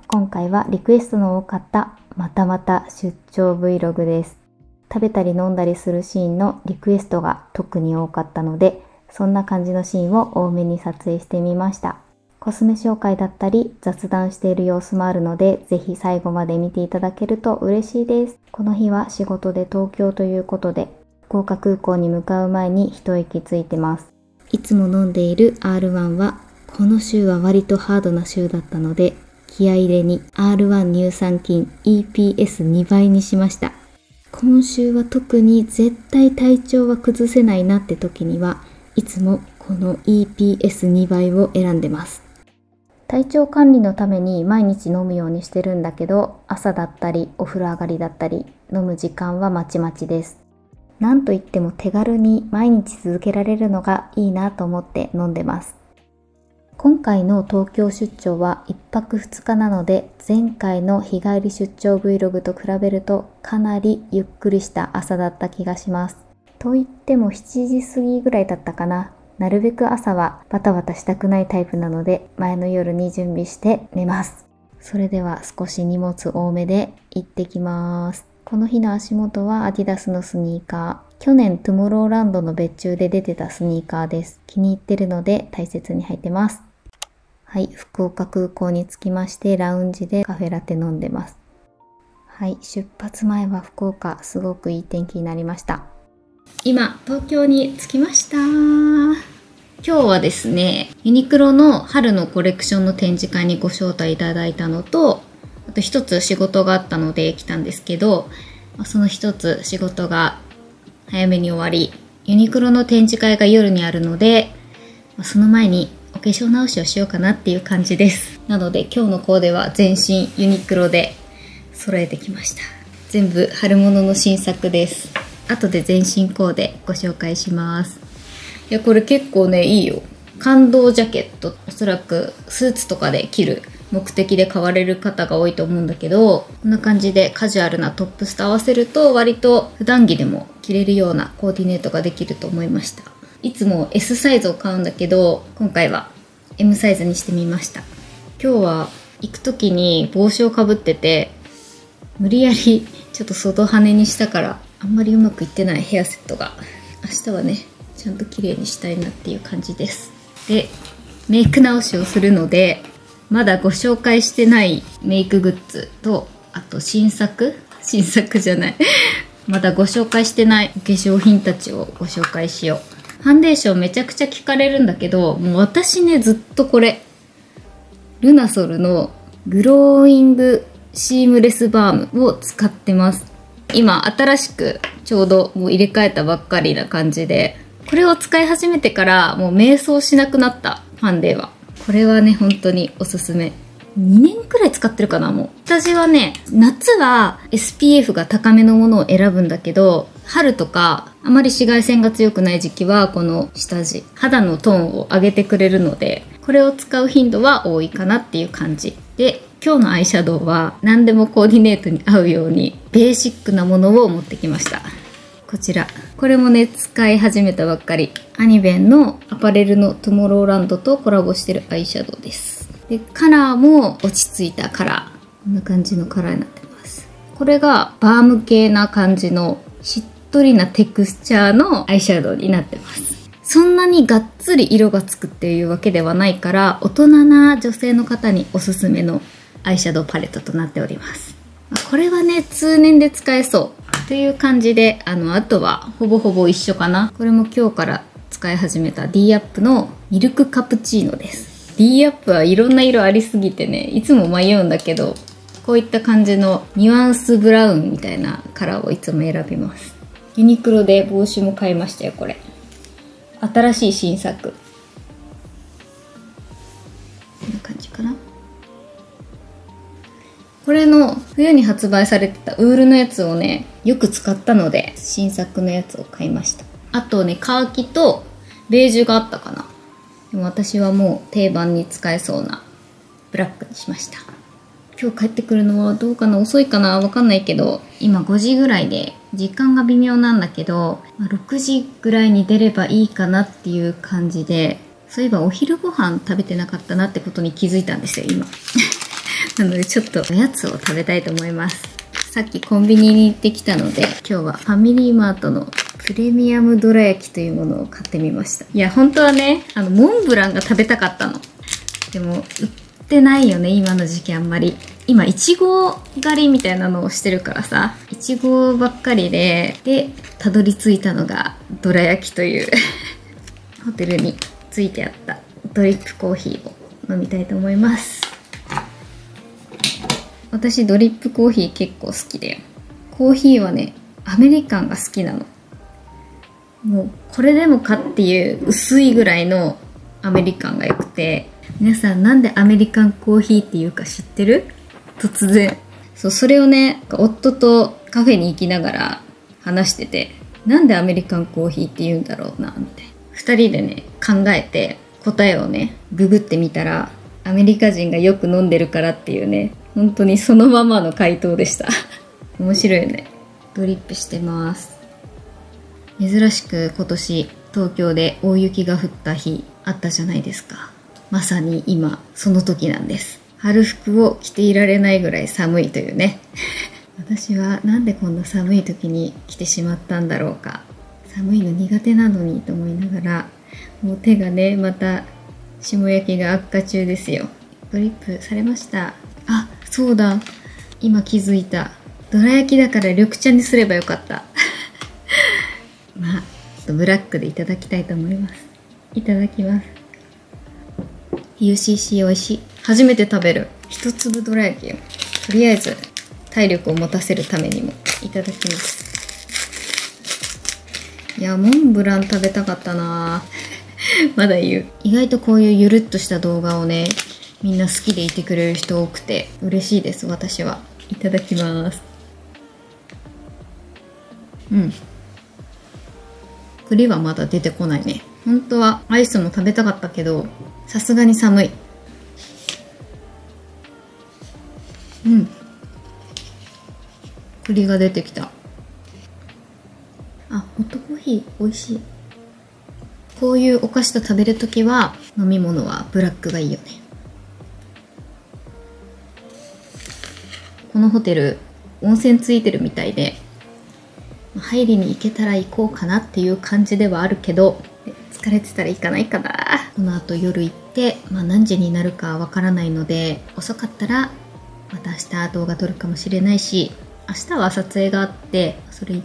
今回はリクエストの多かったまたまた出張 Vlog です。食べたり飲んだりするシーンのリクエストが特に多かったので、そんな感じのシーンを多めに撮影してみました。コスメ紹介だったり雑談している様子もあるので、ぜひ最後まで見ていただけると嬉しいです。この日は仕事で東京ということで、福岡空港に向かう前に一息ついてます。いつも飲んでいる R1 は、この週は割とハードな週だったので、気合い入れに R1 乳酸菌 EPS2 倍にしました。今週は特に絶対体調は崩せないなって時には、いつもこの EPS2 倍を選んでます。体調管理のために毎日飲むようにしてるんだけど、朝だったりお風呂上がりだったり飲む時間はまちまちです。なんといっても手軽に毎日続けられるのがいいなと思って飲んでます。今回の東京出張は1泊2日なので、前回の日帰り出張 Vlog と比べるとかなりゆっくりした朝だった気がします。と言っても7時過ぎぐらいだったかな。なるべく朝はバタバタしたくないタイプなので、前の夜に準備して寝ます。それでは少し荷物多めで行ってきます。この日の足元はアディダスのスニーカー。去年トゥモローランドの別注で出てたスニーカーです。気に入ってるので大切に履いてます。はい、福岡空港に着きまして、ラウンジでカフェラテ飲んでます。はい、出発前は福岡、すごくいい天気になりました。今、東京に着きました。今日はですね、ユニクロの春のコレクションの展示会にご招待いただいたのと、あと一つ仕事があったので来たんですけど、その一つ仕事が早めに終わり、ユニクロの展示会が夜にあるので、その前にお化粧直しをしようかなっていう感じです。なので今日のコーデは全身ユニクロで揃えてきました。全部春物の新作です。後で全身コーデご紹介します。いや、これ結構ね、いいよ。感動ジャケット。おそらくスーツとかで着る目的で買われる方が多いと思うんだけど、こんな感じでカジュアルなトップスと合わせると割と普段着でも着れるようなコーディネートができると思いました。いつも S サイズを買うんだけど、今回は M サイズにしてみました。今日は行く時に帽子をかぶってて、無理やりちょっと外羽にしたからあんまりうまくいってないヘアセットが、明日はねちゃんと綺麗にしたいなっていう感じです。で、メイク直しをするので、まだご紹介してないメイクグッズと、あと新作じゃないまだご紹介してないお化粧品たちをご紹介しよう。ファンデーションめちゃくちゃ聞かれるんだけど、もう私ね、ずっとこれルナソルのグローイングシームレスバームを使ってます。今新しくちょうどもう入れ替えたばっかりな感じで、これを使い始めてからもう迷走しなくなった。ファンデはこれはね本当におすすめ。2年くらい使ってるかな。もう私はね、夏は SPF が高めのものを選ぶんだけど、春とかあまり紫外線が強くない時期はこの下地、肌のトーンを上げてくれるので、これを使う頻度は多いかなっていう感じで、今日のアイシャドウは何でもコーディネートに合うようにベーシックなものを持ってきました。こちら、これもね使い始めたばっかり、アニベンのアパレルのトゥモローランドとコラボしてるアイシャドウです。で、カラーも落ち着いたカラー、こんな感じのカラーになってます。これがバーム系な感じのしっとりなテクスチャーのアイシャドウになってます。そんなにがっつり色がつくっていうわけではないから、大人な女性の方におすすめのアイシャドウパレットとなっております。これはね通年で使えそうという感じで、あとはほぼほぼ一緒かな。これも今日から使い始めた D アップのミルクカプチーノです。 D アップはいろんな色ありすぎてね、いつも迷うんだけど、こういった感じのニュアンスブラウンみたいなカラーをいつも選びます。ユニクロで帽子も買いましたよ。これ新しい新作、こんな感じかな。これの冬に発売されてたウールのやつをねよく使ったので、新作のやつを買いました。あとね、カーキとベージュがあったかな。でも私はもう定番に使えそうなブラックにしました。今日帰ってくるのはどうかな、遅いかな、わかんないけど、今5時ぐらいで時間が微妙なんだけど、6時ぐらいに出ればいいかなっていう感じで、そういえばお昼ご飯食べてなかったなってことに気づいたんですよ今なのでちょっとおやつを食べたいと思います。さっきコンビニに行ってきたので、今日はファミリーマートのプレミアムどら焼きというものを買ってみました。いや、本当はね、モンブランが食べたかったの。でも、売ってないよね、今の時期あんまり。今、いちご狩りみたいなのをしてるからさ、いちごばっかりで、たどり着いたのがどら焼きというホテルについてあったドリップコーヒーを飲みたいと思います。私ドリップコーヒー結構好きだよ。コーヒーはね、アメリカンが好きなの。もうこれでもかっていう薄いぐらいのアメリカンが良くて、皆さんなんでアメリカンコーヒーっていうか知ってる？突然。そう、それをね、夫とカフェに行きながら話してて、なんでアメリカンコーヒーって言うんだろうな、みたいな。二人でね、考えて答えをね、ググってみたら、アメリカ人がよく飲んでるからっていうね、本当にそのままの回答でした。面白いよね。ドリップしてます。珍しく今年東京で大雪が降った日あったじゃないですか。まさに今その時なんです。春服を着ていられないぐらい寒いというね。私はなんでこんな寒い時に着てしまったんだろうか。寒いの苦手なのにと思いながら、もう手がね、また霜焼けが悪化中ですよ。ドリップされました。あ、そうだ。今気づいた。どら焼きだから緑茶にすればよかった。まあ、ブラックでいただきたいと思います。いただきます。UCC 美味しい。初めて食べる一粒どら焼きよ。とりあえず体力を持たせるためにもいただきます。いや、モンブラン食べたかったな。まだ言う。意外とこういうゆるっとした動画をね、みんな好きでいてくれる人多くて嬉しいです。私は。いただきます。うん。栗はまだ出てこないね。本当はアイスも食べたかったけど、さすがに寒い。うん。栗が出てきた。あ、ホットコーヒー美味しい。こういうお菓子と食べるときは、飲み物はブラックがいいよね。このホテル、温泉ついてるみたいで、入りに行けたら行こうかなっていう感じではあるけど、疲れてたら行かないかな。この後夜行って、何時になるかわからないので、遅かったらまた明日動画撮るかもしれないし、明日は撮影があって、それ行って、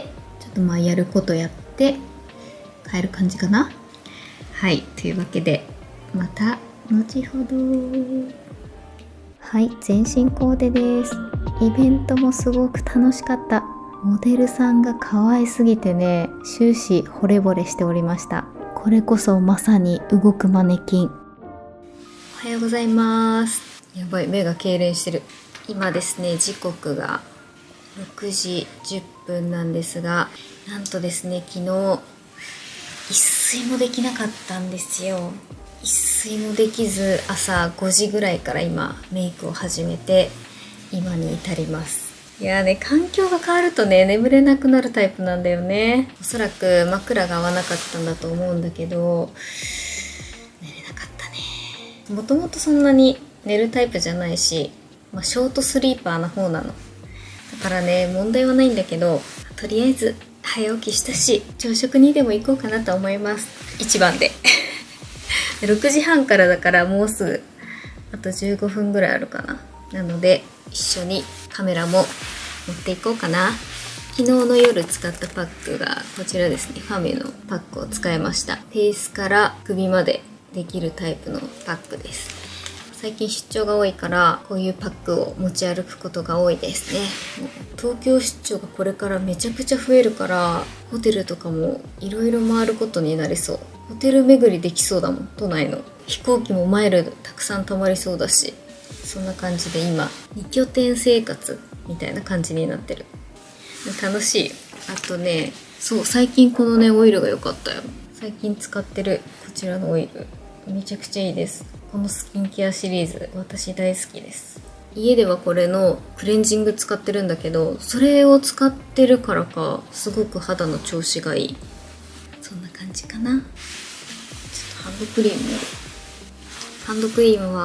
ちょっとやることやって帰る感じかな。はい、というわけでまた後ほど。はい、全身コーデです。イベントもすごく楽しかった。モデルさんが可愛すぎてね、終始惚れ惚れしておりました。これこそまさに動くマネキン。おはようございます。やばい、目が痙攣してる。今ですね、時刻が6時10分なんですが、なんとですね、昨日一睡もできなかったんですよ。一睡もできず、朝5時ぐらいから今メイクを始めて今に至ります。いやーね、環境が変わるとね、眠れなくなるタイプなんだよね。おそらく枕が合わなかったんだと思うんだけど、寝れなかったね。もともとそんなに寝るタイプじゃないし、ショートスリーパーな方なの。だからね、問題はないんだけど、とりあえず早起きしたし、朝食にでも行こうかなと思います。一番で。6時半からだからもうすぐ、あと15分ぐらいあるかな。なので、一緒にカメラも持っていこうかな。昨日の夜使ったパックがこちらですね。ファメのパックを使いました。フェイスから首までできるタイプのパックです。最近出張が多いからこういうパックを持ち歩くことが多いですね。東京出張がこれからめちゃくちゃ増えるから、ホテルとかもいろいろ回ることになりそう。ホテル巡りできそうだもん、都内の。飛行機もマイルたくさん泊まりそうだし、そんな感じで今2拠点生活みたいな感じになってる。楽しい。あとね、そう、最近このねオイルが良かったよ。最近使ってるこちらのオイルめちゃくちゃいいです。このスキンケアシリーズ私大好きです。家ではこれのクレンジング使ってるんだけど、それを使ってるからかすごく肌の調子がいい。そんな感じかな。ちょっとハンドクリームは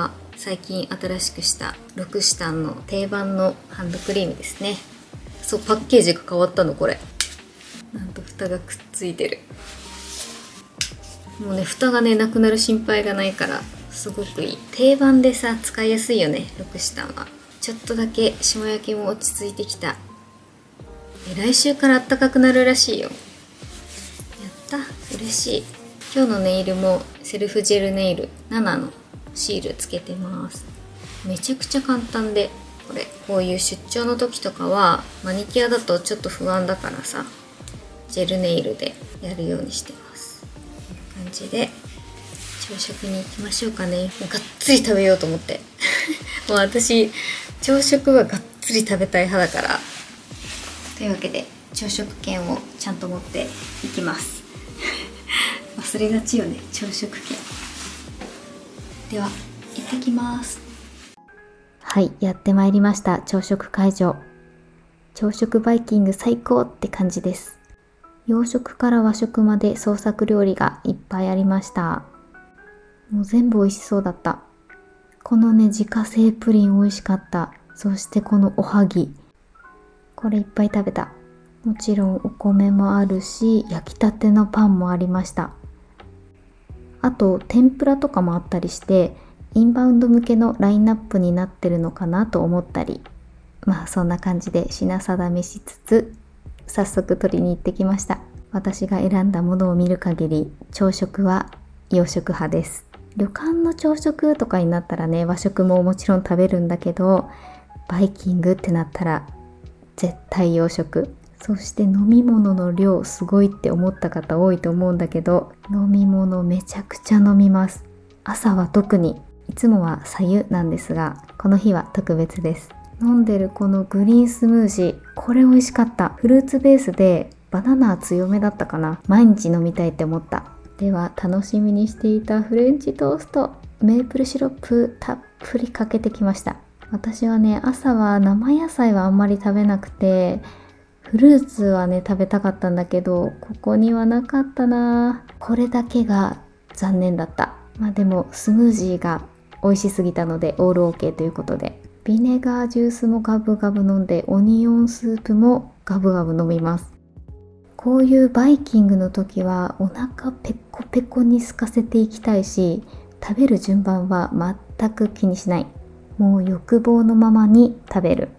最近新しくしたロクシタンの定番のハンドクリームですね。そう、パッケージが変わったのこれ。なんと蓋がくっついてる。もうね、蓋がねなくなる心配がないからすごくいい。定番でさ使いやすいよね、ロクシタンは。ちょっとだけ霜焼けも落ち着いてきた。来週から暖かくなるらしいよ。やった、嬉しい。今日のネイルもセルフジェルネイル7のシールつけてます。めちゃくちゃ簡単で、こういう出張の時とかはマニキュアだとちょっと不安だからさ、ジェルネイルでやるようにしてます。こんな感じで朝食に行きましょうかね。がっつり食べようと思ってもう私朝食はがっつり食べたい派だから。というわけで朝食券をちゃんと持っていきます忘れがちよね、朝食券。では行ってきます。はい、やってまいりました。朝食会場。朝食バイキング最高って感じです。洋食から和食まで創作料理がいっぱいありました。もう全部美味しそうだった。このね、自家製プリン美味しかった。そしてこのおはぎ。これいっぱい食べた。もちろんお米もあるし、焼きたてのパンもありました。あと天ぷらとかもあったりして、インバウンド向けのラインナップになってるのかなと思ったり、まあそんな感じで品定めしつつ、早速取りに行ってきました。私が選んだものを見る限り、朝食は洋食派です。旅館の朝食とかになったらね、和食ももちろん食べるんだけど、バイキングってなったら絶対洋食。そして飲み物の量すごいって思った方多いと思うんだけど、飲み物めちゃくちゃ飲みます。朝は特に。いつもは白湯なんですが、この日は特別です。飲んでるこのグリーンスムージー、これ美味しかった。フルーツベースでバナナ強めだったかな。毎日飲みたいって思った。では楽しみにしていたフレンチトースト、メープルシロップたっぷりかけてきました。私はね、朝は生野菜はあんまり食べなくて、フルーツはね食べたかったんだけど、ここにはなかったな。これだけが残念だった。まあでもスムージーが美味しすぎたのでオールオーケーということで、ビネガージュースもガブガブ飲んで、オニオンスープもガブガブ飲みます。こういうバイキングの時はお腹ペコペコに空かせていきたいし、食べる順番は全く気にしない。もう欲望のままに食べる。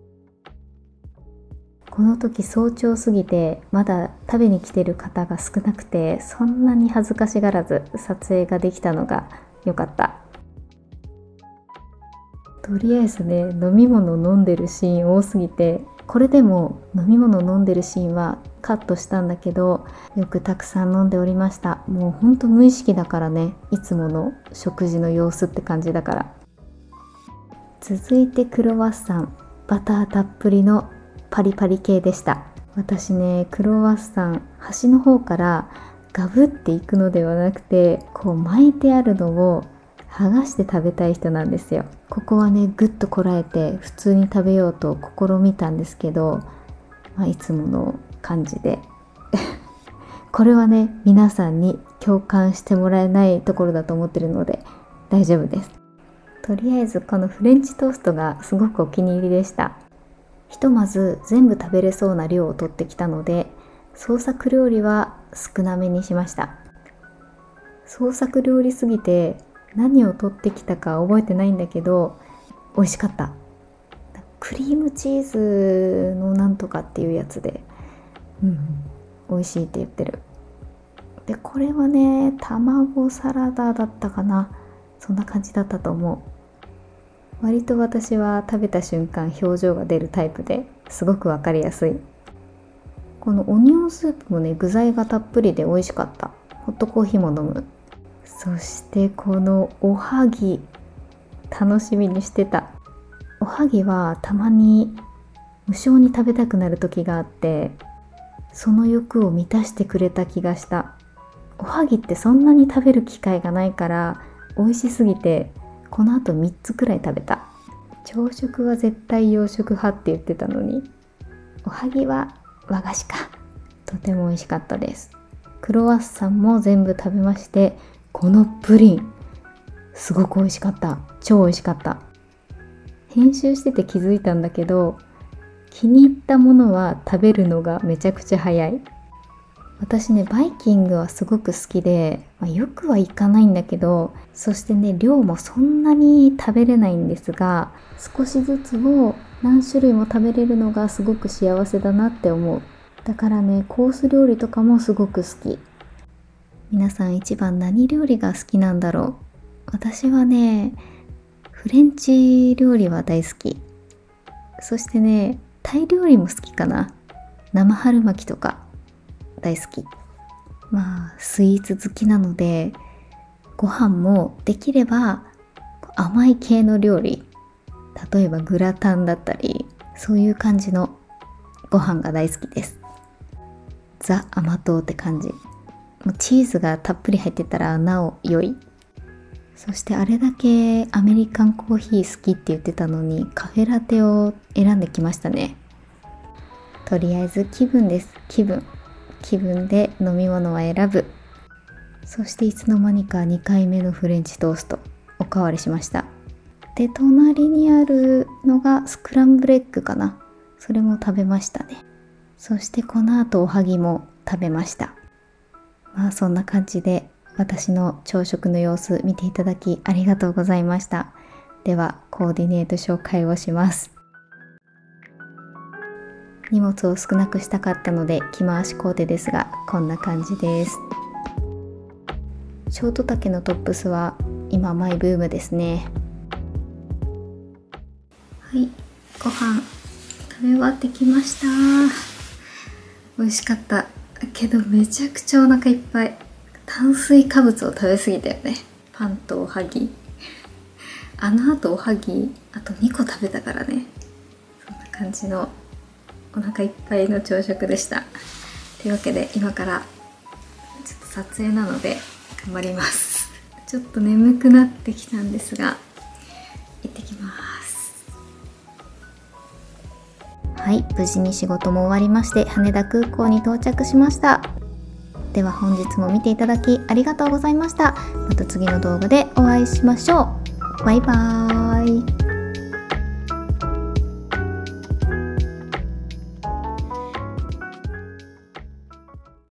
この時早朝すぎてまだ食べに来てる方が少なくて、そんなに恥ずかしがらず撮影ができたのが良かった。とりあえずね、飲み物飲んでるシーン多すぎて、これでも飲み物飲んでるシーンはカットしたんだけど、よくたくさん飲んでおりました。もうほんと無意識だからね、いつもの食事の様子って感じだから。続いてクロワッサン、バターたっぷりのパリパリ系でした。私ね、クロワッサン端の方からガブっていくのではなくて、こう巻いてあるのを剥がして食べたい人なんですよ。ここはね、ぐっとこらえて普通に食べようと試みたんですけど、いつもの感じでこれはね、皆さんに共感してもらえないところだと思ってるので大丈夫です。とりあえずこのフレンチトーストがすごくお気に入りでした。ひとまず全部食べれそうな量を取ってきたので、創作料理は少なめにしました。創作料理すぎて何を取ってきたか覚えてないんだけど、美味しかった。クリームチーズのなんとかっていうやつで、美味しいって言ってる。で、これはね、卵サラダだったかな。そんな感じだったと思う。割と私は食べた瞬間表情が出るタイプですごくわかりやすい。このオニオンスープもね、具材がたっぷりで美味しかった。ホットコーヒーも飲む。そしてこのおはぎ、楽しみにしてた。おはぎはたまに無性に食べたくなる時があって、その欲を満たしてくれた気がした。おはぎってそんなに食べる機会がないから、美味しすぎてこの後3つくらい食べた。朝食は絶対洋食派って言ってたのに、おはぎは和菓子か。とても美味しかったです。クロワッサンも全部食べまして、このプリンすごく美味しかった。超美味しかった。編集してて気づいたんだけど、気に入ったものは食べるのがめちゃくちゃ早い。私ね、バイキングはすごく好きで、よくはいかないんだけど、そしてね、量もそんなに食べれないんですが、少しずつを何種類も食べれるのがすごく幸せだなって思う。だからね、コース料理とかもすごく好き。皆さん一番何料理が好きなんだろう。私はね、フレンチ料理は大好き。そしてね、タイ料理も好きかな。生春巻きとか大好き。スイーツ好きなので、ご飯もできれば甘い系の料理、例えばグラタンだったり、そういう感じのご飯が大好きです。ザ甘党って感じ。もうチーズがたっぷり入ってたらなお良い。そしてあれだけアメリカンコーヒー好きって言ってたのに、カフェラテを選んできましたね。とりあえず気分です。気分で飲み物は選ぶ。そしていつの間にか2回目のフレンチトーストおかわりしました。で、隣にあるのがスクランブルエッグかな。それも食べましたね。そしてこの後おはぎも食べました。そんな感じで私の朝食の様子見ていただきありがとうございました。ではコーディネート紹介をします。荷物を少なくしたかったので着回しコーデですが、こんな感じです。ショート丈のトップスは今マイブームですね。はい、ご飯食べ終わってきました。美味しかったけどめちゃくちゃお腹いっぱい。炭水化物を食べ過ぎたよね。パンとおはぎ、あの後おはぎあと2個食べたからね。そんな感じのお腹いっぱいの朝食でした。というわけで今からちょっと撮影なので頑張ります。ちょっと眠くなってきたんですが行ってきます。はい、無事に仕事も終わりまして羽田空港に到着しました。では本日も見ていただきありがとうございました。また次の動画でお会いしましょう。バイバーイ。